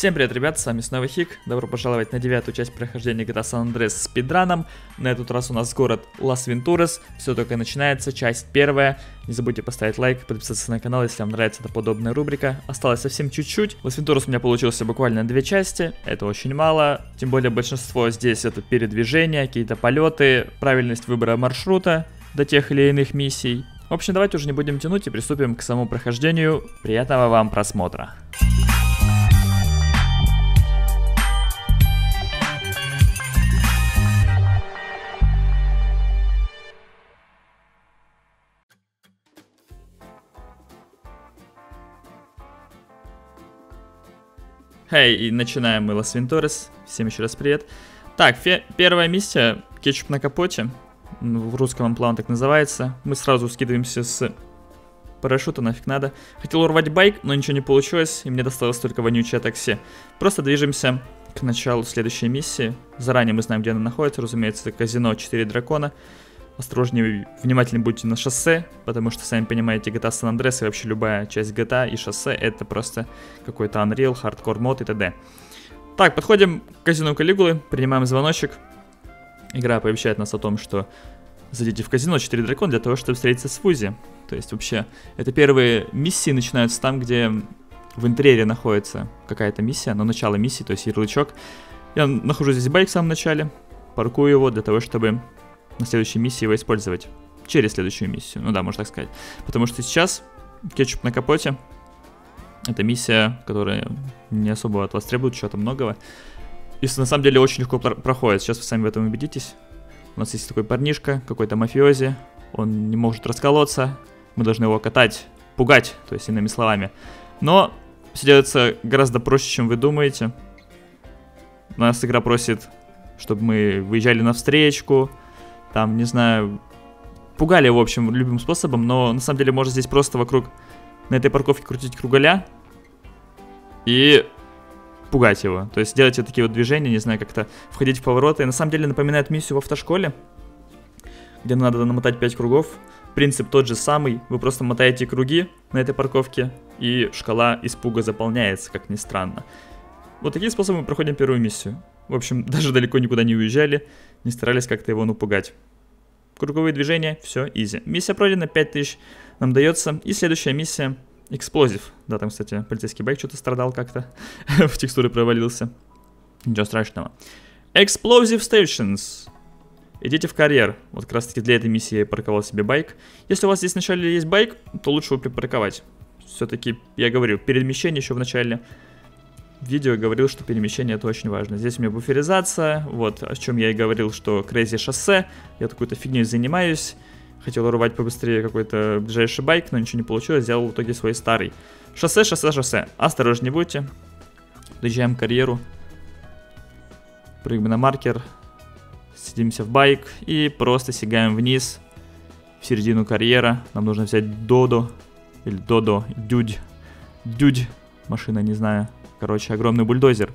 Всем привет, ребят, с вами снова Хик. Добро пожаловать на 9-ю часть прохождения GTA San Andreas с спидраном. На этот раз у нас город Лас-Вентурас. Все только начинается, часть первая. Не забудьте поставить лайк и подписаться на канал, если вам нравится эта подобная рубрика. Осталось совсем чуть-чуть. Лас-Вентурас у меня получился буквально 2 части. Это очень мало. Тем более большинство здесь это передвижения, какие-то полеты, правильность выбора маршрута до тех или иных миссий. В общем, давайте уже не будем тянуть и приступим к самому прохождению. Приятного вам просмотра. И начинаем мы Лас-Вентурас. Всем еще раз привет. Так, первая миссия, кетчуп на капоте. В русском амплуа так называется. Мы сразу скидываемся с парашюта, нафиг надо. Хотел урвать байк, но ничего не получилось, и мне досталось только вонючее такси. Просто движемся к началу следующей миссии. Заранее мы знаем, где она находится. Разумеется, это казино 4 дракона. Осторожнее, внимательнее будьте на шоссе, потому что, сами понимаете, GTA San Andreas и вообще любая часть GTA и шоссе это просто какой-то Unreal, хардкор мод и т.д. Так, подходим к казино Калигулы, принимаем звоночек. Игра оповещает нас о том, что зайдите в казино 4 дракона для того, чтобы встретиться с Фузи. То есть вообще, это первые миссии начинаются там, где в интерьере находится какая-то миссия, но начало миссии, то есть ярлычок. Я нахожу здесь байк в самом начале, паркую его для того, чтобы на следующей миссии его использовать. Через следующую миссию. Ну да, можно так сказать. Потому что сейчас кетчуп на капоте. Это миссия, которая не особо от вас требует чего-то многого. И на самом деле очень легко проходит. Сейчас вы сами в этом убедитесь. У нас есть такой парнишка, какой-то мафиози. Он не может расколоться. Мы должны его катать, пугать, то есть иными словами. Но все делается гораздо проще, чем вы думаете. У нас игра просит, чтобы мы выезжали на встречку. Там, не знаю, пугали, в общем, любым способом, но на самом деле можно здесь просто вокруг, на этой парковке крутить кругаля и пугать его. То есть делать вот такие вот движения, не знаю, как-то входить в повороты. На самом деле напоминает миссию в автошколе, где надо намотать 5 кругов. Принцип тот же самый, вы просто мотаете круги на этой парковке, и шкала испуга заполняется, как ни странно. Вот таким способом мы проходим первую миссию. В общем, даже далеко никуда не уезжали, не старались как-то его напугать. Круговые движения, все, изи. Миссия пройдена, 5000 нам дается. И следующая миссия, эксплозив. Да, там, кстати, полицейский байк что-то страдал как-то, в текстуры провалился. Ничего страшного. Explosive Stations. Идите в карьер. Вот как раз таки для этой миссии я парковал себе байк. Если у вас здесь вначале есть байк, то лучше его припарковать. Все-таки, я говорю, перемещение еще в начале видео говорил, что перемещение это очень важно. Здесь у меня буферизация, вот о чем я и говорил, что crazy шоссе. Я такой-то фигней занимаюсь. Хотел урвать побыстрее какой-то ближайший байк, но ничего не получилось. Сделал в итоге свой старый. Шоссе, шоссе, шоссе. Осторожнее будьте. Доезжаем к карьеру. Прыгаем на маркер. Садимся в байк и просто сигаем вниз. В середину карьера. Нам нужно взять Додо. Или Додо. Дюдь. Дюдь. Машина, не знаю. Короче, огромный бульдозер.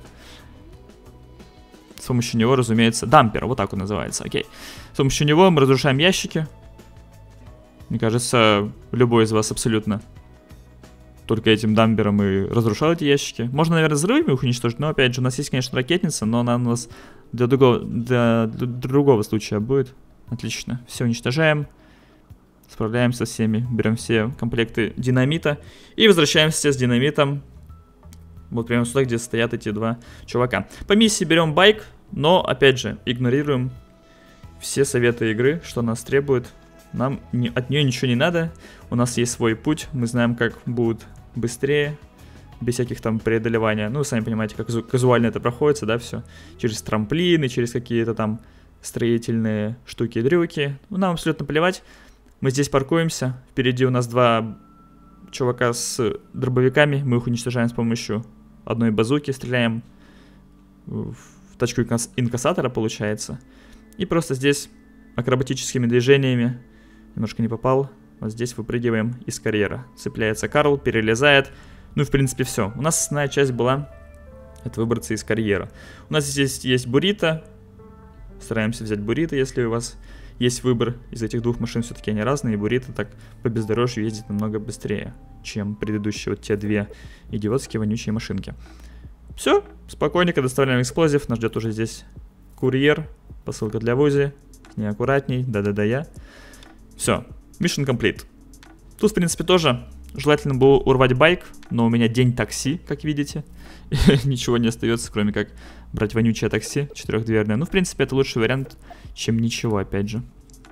С помощью него, разумеется... Дампер, вот так он называется, окей. С помощью него мы разрушаем ящики. Мне кажется, любой из вас абсолютно только этим дампером и разрушал эти ящики. Можно, наверное, взрывами их уничтожить, но, опять же, у нас есть, конечно, ракетница, но она у нас для другого случая будет. Отлично, все уничтожаем. Справляемся со всеми, берем все комплекты динамита и возвращаемся с динамитом. Вот прямо сюда, где стоят эти два чувака. По миссии берем байк, но, опять же, игнорируем все советы игры, что нас требует. Нам от нее ничего не надо. У нас есть свой путь, мы знаем, как будет быстрее, без всяких там преодолевания. Ну, вы сами понимаете, как казуально это проходится, да, все. Через трамплины, через какие-то там строительные штуки-дрюки. Ну, нам абсолютно плевать. Мы здесь паркуемся. Впереди у нас два чувака с дробовиками. Мы их уничтожаем с помощью одной базуки, стреляем в тачку инкассатора, получается. И просто здесь акробатическими движениями, немножко не попал, вот здесь выпрыгиваем из карьера. Цепляется Карл, перелезает. Ну и в принципе все. У нас основная часть была это выбраться из карьера. У нас здесь есть буррито. Стараемся взять буррито, если у вас есть выбор из этих двух машин, все-таки они разные, и буррито так по бездорожью ездит намного быстрее, чем предыдущие вот те две идиотские вонючие машинки. Все, спокойненько доставляем эксплозив. Нас ждет уже здесь курьер. Посылка для Вузи. Неаккуратней. Да-да-да, я. Все, mission complete. Тут, в принципе, тоже желательно было урвать байк, но у меня день такси, как видите. Ничего не остается, кроме как брать вонючее такси, 4-дверное. Ну, в принципе, это лучший вариант, чем ничего, опять же.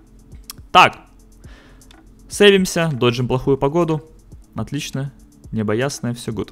Так. Сейвимся, доджим плохую погоду. Отлично. Небо ясное, все good.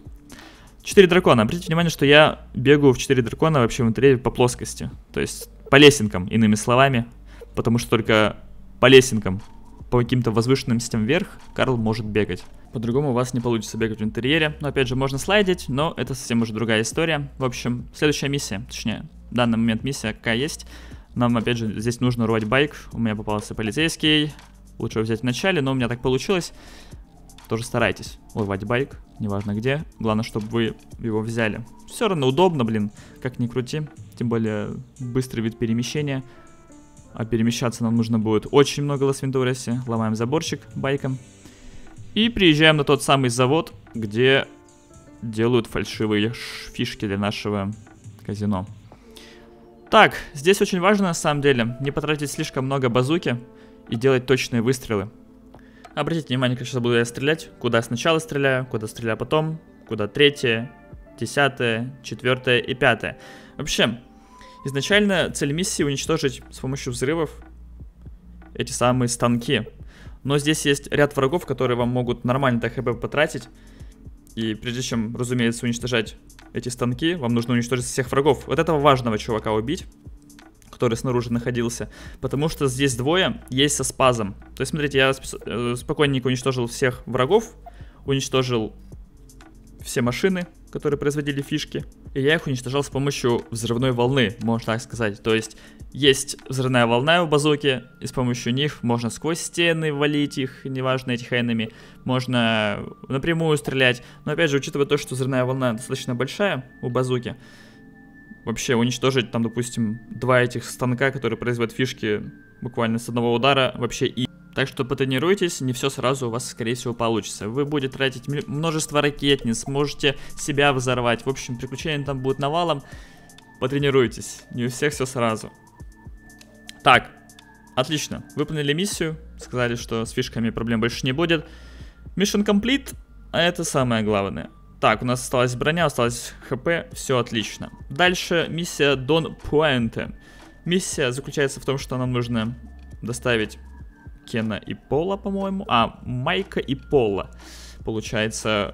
4 дракона. Обратите внимание, что я бегаю в 4 дракона вообще в интерьере по плоскости. То есть по лесенкам, иными словами. Потому что только по лесенкам, по каким-то возвышенным системам вверх, Карл может бегать. По-другому у вас не получится бегать в интерьере. Но опять же, можно слайдить, но это совсем уже другая история. В общем, следующая миссия, точнее, в данный момент миссия какая есть. Нам, опять же, здесь нужно урвать байк. У меня попался полицейский. Лучше его взять в начале, но у меня так получилось. Тоже старайтесь урвать байк, неважно где. Главное, чтобы вы его взяли. Все равно удобно, блин, как ни крути. Тем более, быстрый вид перемещения. А перемещаться нам нужно будет очень много в Лас-Вентурасе. Ломаем заборчик байком. И приезжаем на тот самый завод, где делают фальшивые фишки для нашего казино. Так, здесь очень важно, на самом деле, не потратить слишком много базуки и делать точные выстрелы. Обратите внимание, как сейчас буду я стрелять. Куда сначала стреляю, куда стреляю потом, куда 3-е, 10-е, 4-е и 5-е. Вообще, изначально цель миссии уничтожить с помощью взрывов эти самые станки. Но здесь есть ряд врагов, которые вам могут нормально так хп потратить. И прежде чем, разумеется, уничтожать эти станки, вам нужно уничтожить всех врагов. Вот этого важного чувака убить, который снаружи находился. Потому что здесь двое есть со спазом. То есть, смотрите, я спокойненько уничтожил всех врагов. Уничтожил все машины, которые производили фишки. И я их уничтожал с помощью взрывной волны, можно так сказать. То есть, есть взрывная волна у базуки, и с помощью них можно сквозь стены валить их, неважно, этих энеми. Можно напрямую стрелять. Но опять же, учитывая то, что взрывная волна достаточно большая у базуки, вообще уничтожить там, допустим, 2 этих станка, которые производят фишки буквально с одного удара, вообще и... Так что потренируйтесь, не все сразу у вас, скорее всего, получится. Вы будете тратить множество ракет, не сможете себя взорвать. В общем, приключения там будут навалом. Потренируйтесь, не у всех все сразу. Так, отлично, выполнили миссию, сказали, что с фишками проблем больше не будет. Mission complete, а это самое главное. Так, у нас осталась броня, осталось хп, все отлично. Дальше миссия Don Puente. Миссия заключается в том, что нам нужно доставить Кена и Пола, по-моему. Майка и Пола, получается,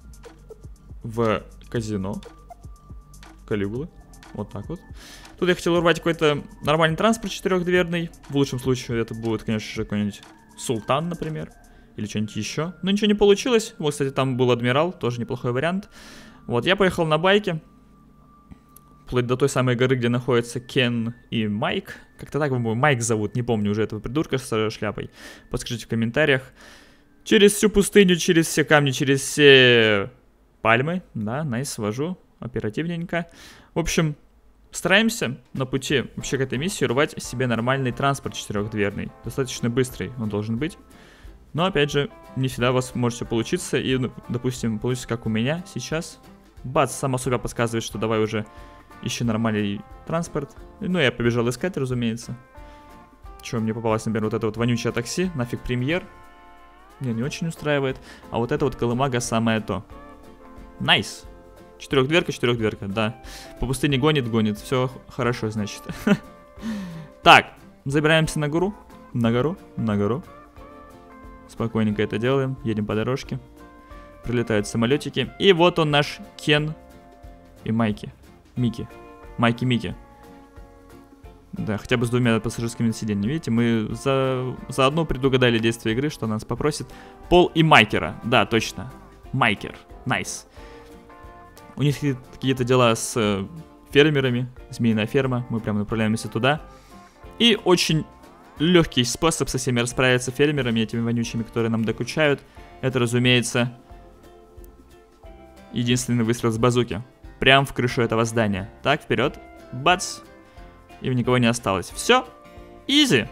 в казино Калигулы. Вот так вот. Тут я хотел урвать какой-то нормальный транспорт 4-дверный. В лучшем случае это будет, конечно же, какой-нибудь Султан, например. Или что-нибудь еще. Но ничего не получилось. Вот, кстати, там был Адмирал, тоже неплохой вариант. Вот, я поехал на байке. Вплоть до той самой горы, где находятся Кен и Майк. Как-то так, по-моему, Майк зовут, не помню уже этого придурка с шляпой. Подскажите в комментариях. Через всю пустыню, через все камни, через все пальмы. Да, найс, вожу. Оперативненько. В общем, стараемся на пути вообще к этой миссии рвать себе нормальный транспорт 4-дверный. Достаточно быстрый он должен быть. Но, опять же, не всегда у вас может все получиться. И, допустим, получится как у меня сейчас. Бац, само себя подсказывает, что давай уже ищи нормальный транспорт. Ну, я побежал искать, разумеется. Чего мне попалось, например, вот это вот вонючее такси. Нафиг премьер. Меня не очень устраивает. А вот это вот колымага самое то. Найс. 4-дверка, да. По пустыне гонит. Все хорошо, значит. Так, забираемся на гору. На гору. Спокойненько это делаем. Едем по дорожке. Прилетают самолетики. И вот он наш Кен и Майки. Майки. Да, хотя бы с 2 пассажирскими сиденьями. Видите, мы заодно предугадали действие игры, что нас попросит. Пол и Майкера. Да, точно. Майкер. Найс. У них какие-то дела с фермерами. Змеиная ферма. Мы прям направляемся туда. И очень легкий способ со всеми расправиться фермерами, этими вонючими, которые нам докучают. Это, разумеется, единственный выстрел с базуки. Прям в крышу этого здания. Так, вперед. Бац. И у никого не осталось. Все. Изи.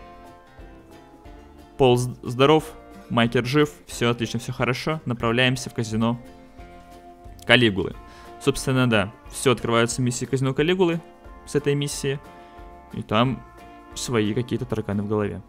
Пол здоров. Майкер жив. Все отлично, все хорошо. Направляемся в казино Калигулы. Собственно, да, все открываются миссии казино Калигулы с этой миссии. И там свои какие-то тараканы в голове.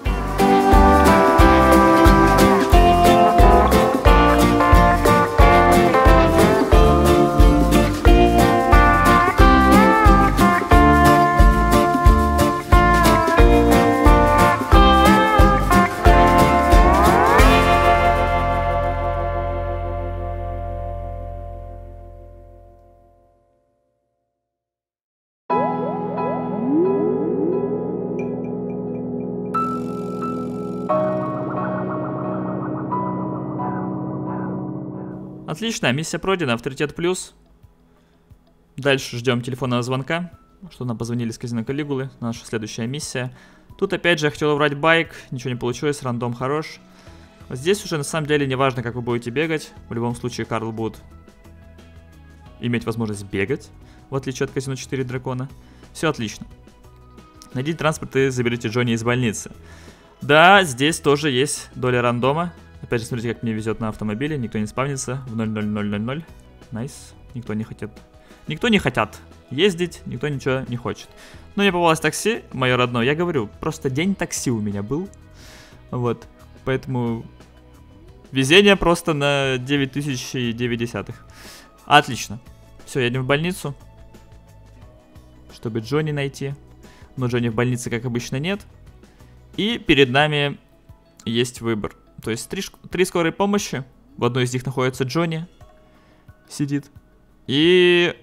Отлично, миссия пройдена, авторитет плюс. Дальше ждем телефонного звонка, что нам позвонили с казино Калигулы, наша следующая миссия. Тут опять же я хотел убрать байк, ничего не получилось, рандом хорош. Здесь уже на самом деле не важно, как вы будете бегать, в любом случае Карл будет иметь возможность бегать, в отличие от казино 4 дракона. Все отлично. Найдите транспорт и заберите Джонни из больницы. Да, здесь тоже есть доля рандома. Опять же, смотрите, как мне везет на автомобиле. Никто не спавнится в 00000. Найс. Никто не хотят. Никто не хотят ездить, никто ничего не хочет. Но мне попалось такси, мое родное. Я говорю, просто день такси у меня был. Вот. Поэтому везение просто на 9009. Отлично. Все, едем в больницу. Чтобы Джонни найти. Но Джонни в больнице, как обычно, нет. И перед нами есть выбор. То есть три скорой помощи. В одной из них находится Джонни. Сидит. И,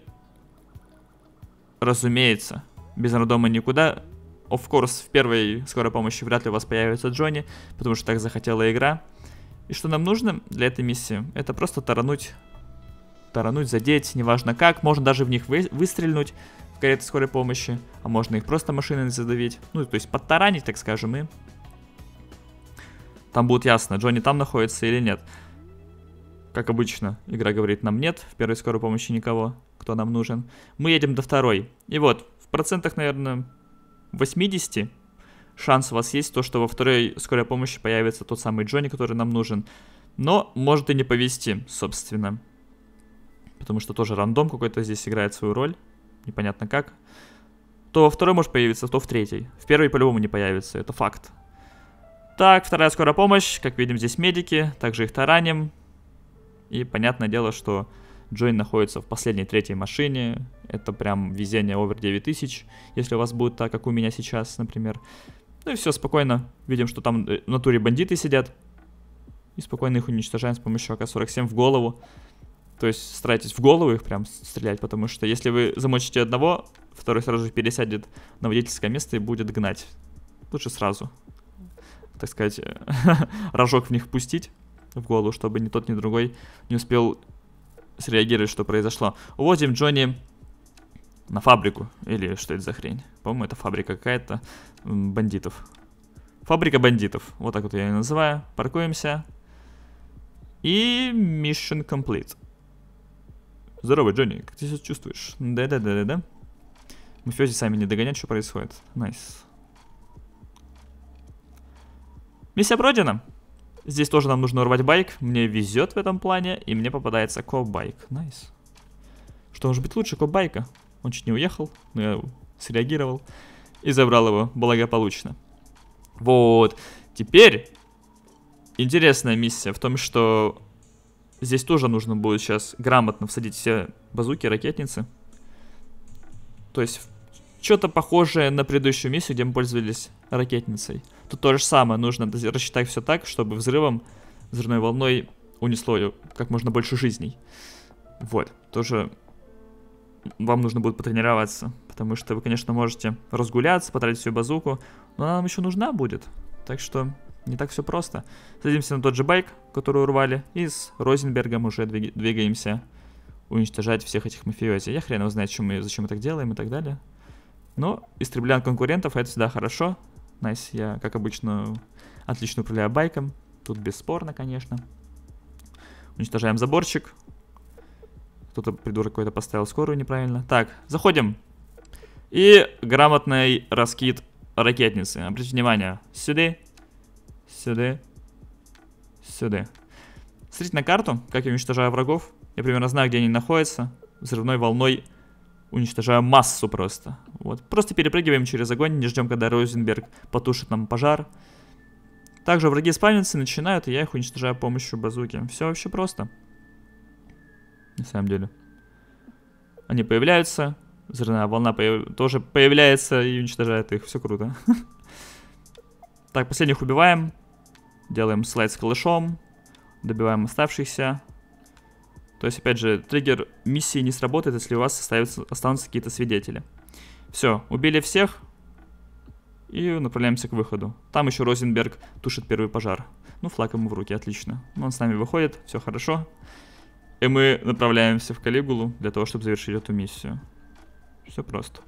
разумеется, без рандома никуда. Of course, в первой скорой помощи вряд ли у вас появится Джонни, потому что так захотела игра. И что нам нужно для этой миссии? Это просто тарануть. Тарануть, задеть, неважно как. Можно даже в них выстрельнуть в кареты скорой помощи. А можно их просто машиной задавить. Ну, то есть подтаранить, так скажем, и... Там будет ясно, Джонни там находится или нет. Как обычно, игра говорит нам нет. В первой скорой помощи никого, кто нам нужен. Мы едем до второй. И вот, в процентах, наверное, 80 шанс у вас есть то, что во второй скорой помощи появится тот самый Джонни, который нам нужен. Но может и не повезти, собственно. Потому что тоже рандом какой-то здесь играет свою роль. Непонятно как. То во второй может появиться, то в третьей. В первой по-любому не появится, это факт. Так, вторая скорая помощь. Как видим, здесь медики. Также их тараним. И понятное дело, что Джонни находится в последней, третьей машине. Это прям везение овер 9000. Если у вас будет так, как у меня сейчас, например. Ну и все, спокойно. Видим, что там в натуре бандиты сидят. И спокойно их уничтожаем с помощью АК-47 в голову. То есть старайтесь в голову их прям стрелять. Потому что если вы замочите одного, второй сразу же пересядет на водительское место и будет гнать. Лучше сразу, так сказать, рожок в них пустить в голову, чтобы ни тот, ни другой не успел среагировать, что произошло. Увозим Джонни на фабрику. Или что это за хрень? По-моему, это фабрика какая-то бандитов. Фабрика бандитов. Вот так вот я ее называю. Паркуемся. И mission complete. Здорово, Джонни. Как ты себя чувствуешь? Да. Мафиози сами не догонят, что происходит. Найс. Миссия пройдена. Здесь тоже нам нужно урвать байк. Мне везет в этом плане. И мне попадается коп-байк. Найс. Что может быть лучше коп-байка? Он чуть не уехал, но я среагировал. И забрал его благополучно. Вот. Теперь интересная миссия в том, что здесь тоже нужно будет сейчас грамотно всадить все базуки, ракетницы. То есть что-то похожее на предыдущую миссию, где мы пользовались ракетницей. Тут то же самое, нужно рассчитать все так, чтобы взрывом, взрывной волной унесло как можно больше жизней. Вот, тоже вам нужно будет потренироваться, потому что вы, конечно, можете разгуляться, потратить всю базуку, но она нам еще нужна будет. Так что не так все просто. Садимся на тот же байк, который урвали, и с Розенбергом уже двигаемся уничтожать всех этих мафиози. Я хрен его знает, зачем мы так делаем и так далее. Но истребляем конкурентов, это всегда хорошо. Найс, я, как обычно, отлично управляю байком. Тут бесспорно, конечно. Уничтожаем заборчик. Кто-то, придурок какой-то, поставил скорую неправильно. Так, заходим. И грамотный раскид ракетницы. Обратите внимание. Сюда. Сюда. Сюда. Смотрите на карту, как я уничтожаю врагов. Я примерно знаю, где они находятся. взрывной волной уничтожаем массу просто. Вот. Просто перепрыгиваем через огонь, не ждем, когда Розенберг потушит нам пожар. Также враги спавнятся, начинают, и я их уничтожаю с помощью базуки. Все вообще просто. На самом деле. Они появляются, взрывная волна тоже появляется и уничтожает их. Все круто. Так, последних убиваем. Делаем слайд с калашом. Добиваем оставшихся. То есть, опять же, триггер миссии не сработает, если у вас останутся какие-то свидетели. Все, убили всех. И направляемся к выходу. Там еще Розенберг тушит первый пожар. Ну, флаг ему в руки, отлично. Он с нами выходит, все хорошо. И мы направляемся в Калигулу для того, чтобы завершить эту миссию. Все просто.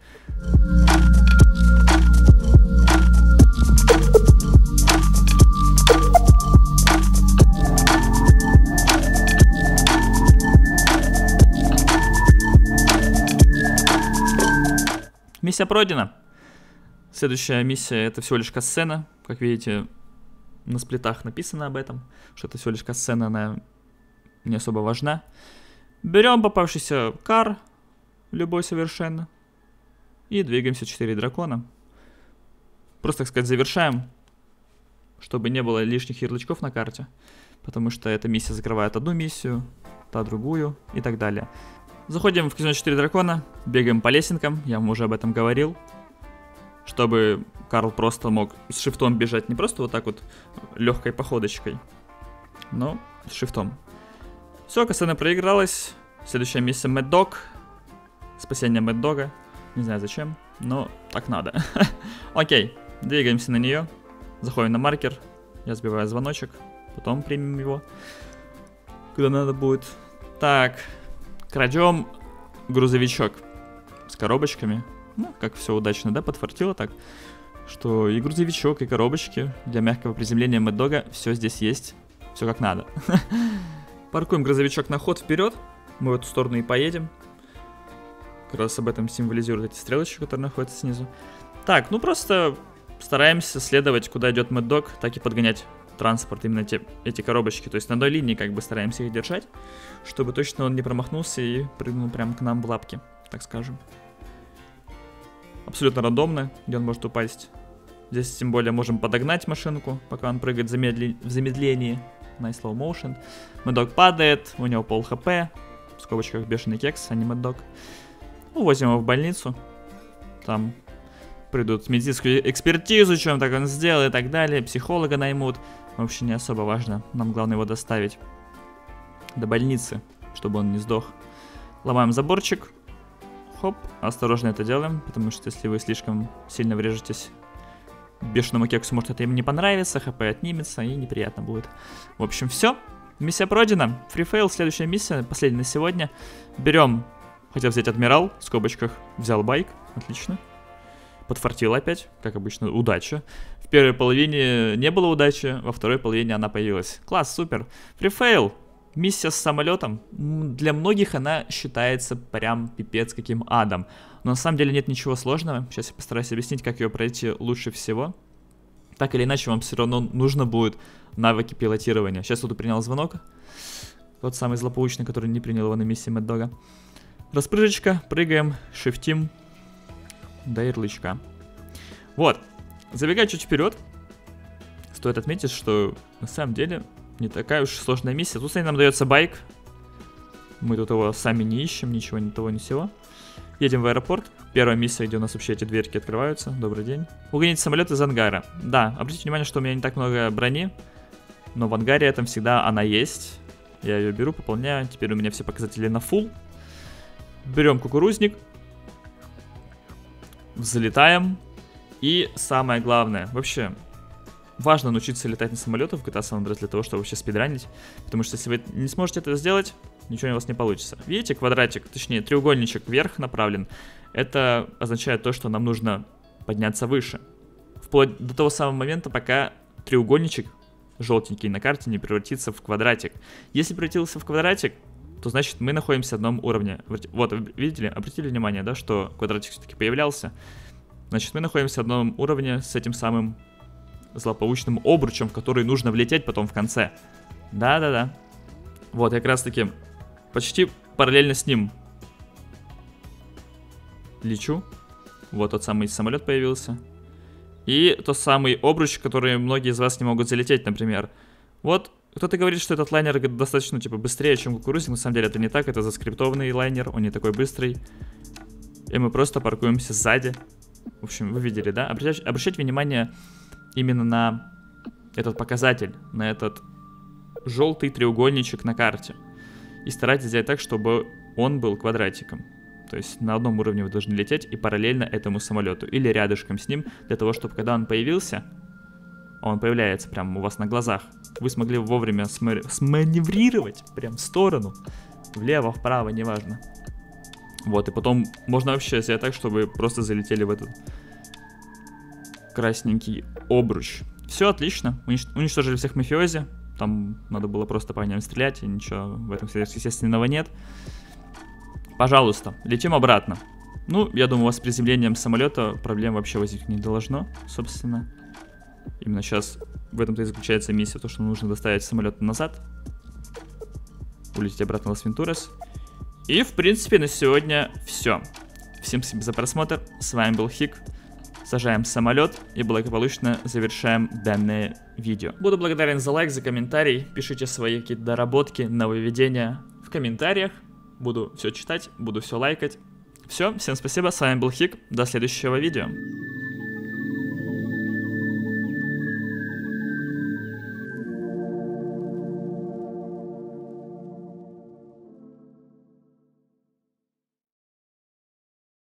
Миссия пройдена. Следующая миссия — это всего лишь катсцена. Как видите, на сплитах написано об этом, что это всего лишь катсцена, она не особо важна. Берем попавшийся кар, любой совершенно, и двигаемся 4 дракона. Просто, так сказать, завершаем, чтобы не было лишних ярлычков на карте, потому что эта миссия закрывает одну миссию, та другую и так далее. Заходим в казино 4 дракона, бегаем по лесенкам, я вам уже об этом говорил. Чтобы Карл просто мог с шифтом бежать, не просто вот так вот легкой походочкой, но с шифтом. Все, катсцена проигралась. Следующая миссия Mad Dog. Спасение Mad Dog'а. Не знаю зачем, но так надо. Окей, двигаемся на нее. Заходим на маркер. Я сбиваю звоночек. Потом примем его, когда надо будет. Так, крадем грузовичок с коробочками. Ну, как все удачно, да, подфартило так, что и грузовичок, и коробочки для мягкого приземления Mad Dog'а, все здесь есть, все как надо. Паркуем грузовичок на ход вперед, мы в эту сторону и поедем. Как раз об этом символизируют эти стрелочки, которые находятся снизу. Так, ну просто стараемся следовать, куда идет Mad Dog, так и подгонять транспорт, именно эти коробочки. То есть на одной линии как бы стараемся их держать, чтобы точно он не промахнулся и прыгнул прямо к нам в лапки, так скажем. Абсолютно рандомно, где он может упасть. Здесь тем более можем подогнать машинку, пока он прыгает в замедлении. На slow motion. Mad Dog падает, у него пол хп. В скобочках бешеный кекс, а не Mad Dog. Увозим его в больницу. Там придут медицинскую экспертизу, чем так он сделал и так далее. Психолога наймут. Вообще не особо важно. Нам главное его доставить до больницы, чтобы он не сдох. Ломаем заборчик. Хоп, осторожно это делаем, потому что если вы слишком сильно врежетесь бешеному кексу, может это им не понравится, хп отнимется и неприятно будет. В общем, все. Миссия пройдена. Фрифейл, следующая миссия, последняя на сегодня. Берем, хотел взять адмирал, в скобочках, взял байк, отлично. Подфартил опять, как обычно, удача. В первой половине не было удачи, во второй половине она появилась. Класс, супер. Фрифейл. Миссия с самолетом, для многих она считается прям пипец каким адом. Но на самом деле нет ничего сложного. Сейчас я постараюсь объяснить, как ее пройти лучше всего. Так или иначе, вам все равно нужно будет навыки пилотирования. Сейчас тут принял звонок. Тот самый злополучный, который не принял его на миссии Mad Dog'а. Распрыжечка, прыгаем, шифтим до ярлычка. Вот, забегая чуть вперед, стоит отметить, что на самом деле не такая уж сложная миссия. Тут, кстати, нам дается байк. Мы тут его сами не ищем, ничего ни того ни сего. Едем в аэропорт. Первая миссия, где у нас вообще эти дверки открываются. Добрый день. Угонить самолет из ангара. Да, обратите внимание, что у меня не так много брони. Но в ангаре этом всегда она есть. Я ее беру, пополняю. Теперь у меня все показатели на full. Берем кукурузник. Взлетаем. И самое главное, вообще... Важно научиться летать на самолетах в GTA San Andreas для того, чтобы вообще спидранить. Потому что если вы не сможете это сделать, ничего у вас не получится. Видите, квадратик, точнее треугольничек вверх направлен. Это означает то, что нам нужно подняться выше. Вплоть до того самого момента, пока треугольничек желтенький на карте не превратится в квадратик. Если превратился в квадратик, то значит мы находимся на одном уровне. Вот, видите ли, обратили внимание, да, что квадратик все-таки появлялся. Значит, мы находимся на одном уровне с этим самым злополучным обручем, в который нужно влететь потом в конце. Да-да-да. Вот, как раз таки почти параллельно с ним лечу. Вот тот самый самолет появился. И тот самый обруч, который многие из вас не могут залететь, например. Вот кто-то говорит, что этот лайнер достаточно, типа, быстрее, чем кукурузник. На самом деле это не так, это заскриптованный лайнер, он не такой быстрый. И мы просто паркуемся сзади. В общем, вы видели, да? Обращайте внимание именно на этот показатель, на этот желтый треугольничек на карте. И старайтесь сделать так, чтобы он был квадратиком. То есть на одном уровне вы должны лететь и параллельно этому самолету. Или рядышком с ним, для того, чтобы когда он появился, он появляется прямо у вас на глазах, вы смогли вовремя сманеврировать прям в сторону, влево, вправо, неважно. Вот, и потом можно вообще сделать так, чтобы просто залетели в этот красненький обруч. Все отлично, уничтожили всех мафиози. Там надо было просто по ним стрелять, и ничего в этом естественного нет. Пожалуйста, летим обратно. Ну, я думаю, у вас с приземлением самолета проблем вообще возникнуть не должно, собственно. Именно сейчас в этом-то и заключается миссия, то, что нужно доставить самолет назад. Улететь обратно в Лас-Вентурас. И, в принципе, на сегодня все. Всем спасибо за просмотр. С вами был Хик. Сажаем самолет и благополучно завершаем данное видео. Буду благодарен за лайк, за комментарий. Пишите свои какие-то доработки, нововведения в комментариях. Буду все читать, буду все лайкать. Все, всем спасибо, с вами был Хик. До следующего видео.